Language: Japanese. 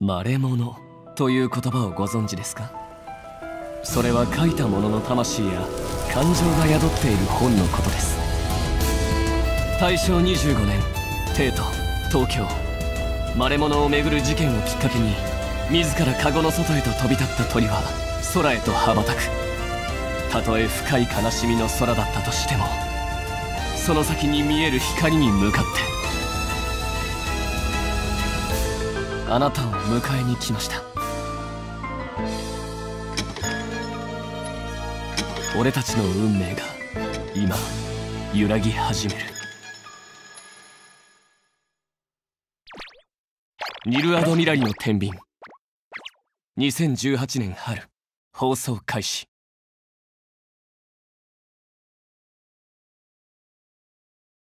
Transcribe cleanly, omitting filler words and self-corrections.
マレモノという言葉をご存知ですか？それは書いた者の魂や感情が宿っている本のことです。大正25年、帝都、東京、マレモノをめぐる事件をきっかけに自らカゴの外へと飛び立った鳥は空へと羽ばたく。たとえ深い悲しみの空だったとしても、その先に見える光に向かってあなたを迎えに来ました。俺たちの運命が今揺らぎ始める。ニルアドミラリの天秤、2018年春放送開始。